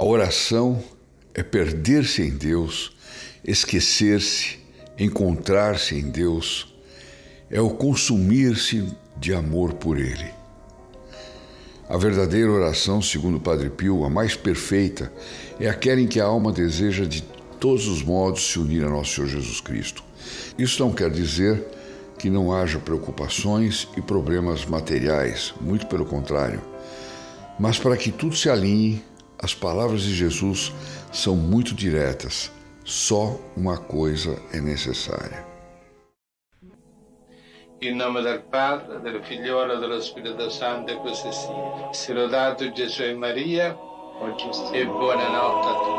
oração é perder-se em Deus, esquecer-se, encontrar-se em Deus, é o consumir-se de amor por Ele. A verdadeira oração, segundo o Padre Pio, a mais perfeita, é aquela em que a alma deseja de todos os modos se unir a nosso Senhor Jesus Cristo. Isso não quer dizer que não haja preocupações e problemas materiais, muito pelo contrário. Mas para que tudo se alinhe, as palavras de Jesus são muito diretas. Só uma coisa é necessária. In nome del Padre, del Figliolo e dello Spirito Santo, e così sia. Sia lodato Gesù e Maria, e buonanotte a tutti.